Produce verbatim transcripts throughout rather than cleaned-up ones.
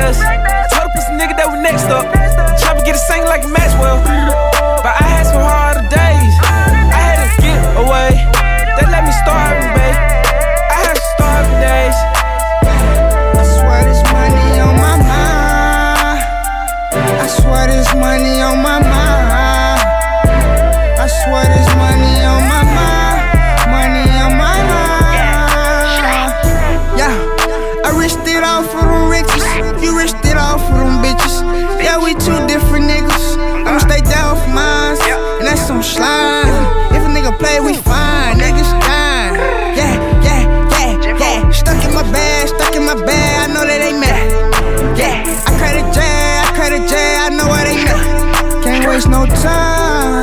us. Told the pussy nigga that we next up. Chopper get it sang like a Maxwell. But I had some harder days. I had to get away. They let me starve, babe. I had some starving days. I swear there's money on my mind. I swear there's money on my mind. I swear there's money on my mind. Money on my mind. Yeah, I risked it all for them riches. You risked it all for them bitches. Yeah, we two different niggas. I'ma stay down for mine, and that's some slime. If a nigga play, we fine. Niggas dying. Yeah, yeah, yeah, yeah. Stuck in my bag, stuck in my bag. I know that they mad. Yeah, I credit J, I credit J. I know what they mad. Can't waste no time.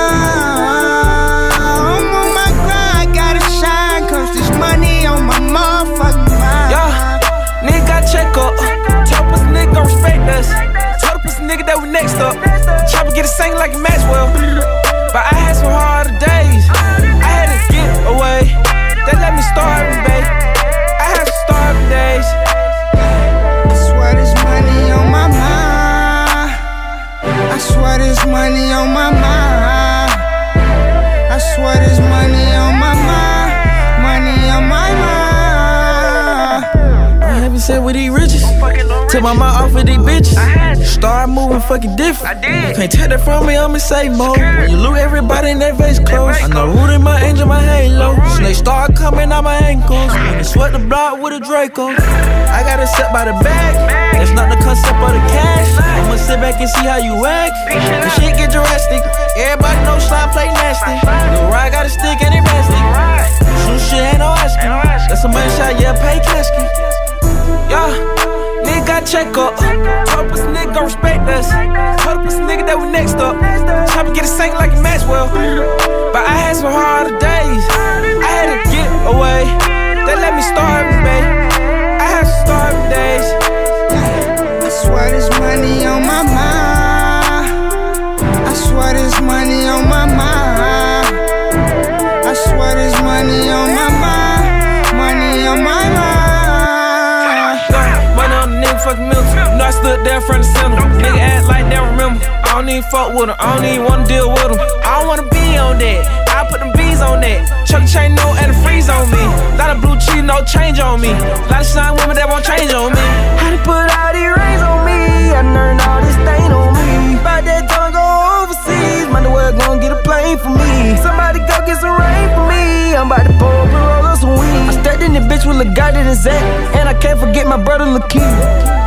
I'm on my grind, gotta shine, cause this money on my motherfucking mind. Yeah, nigga got check up. Told pussy nigga gon' respect us. Told the pussy nigga that we next up. Chopper get it sang like a Maxwell. But I had some harder days. I had to get away. They let me starve, babe. I had some starving days. I swear there's money on my mind. I swear there's money on my mind. I swear there's money on my mind. Money on my mind. I haven't said with these riches. Took my mind off of these bitches. Start moving fucking different. You can't take that from me, I'm in safe mode. When you loot everybody in their face close. I know who in my angel, my halo. Snakes start coming out my ankles. When they sweat the block with a Draco. I got it set by the bag. That's not the concept of the cash. I'ma sit back and see how you act. The shit get drastic. Everybody know slime play nasty. The ride got a stick and it nasty. Shoot shit ain't no asking. That's a money shot, yeah, pay casket. Yeah, nigga got check up. Told pussy nigga gon' respect us. Told the pussy nigga that we next up. Chopper get it sang like a Maxwell. But I had some harder days. I had to get away. They let me starve, babe. I had some starving days. I swear there's money on my mind. I swear there's money on my mind. I swear there's money on my mind. Money on my mind. Fucking military. You know I stood there in front of the center. Nigga act like they remember. I don't even fuck with them. I don't even wanna deal with them. I don't wanna be on that. I put them bees on that. Chuck chain no and a freeze on me. Lot of blue cheese, no change on me. Lot of shine women that won't change on me. How to put all these rings on me? I learned all this stain on me. About that time go overseas. Might as well gon' get a plane for me. Somebody go get some rain for me. I'm about to pour up and roll up some weed. I stepped in the bitch with a guy that is at. And I can't forget my brother Lakeith.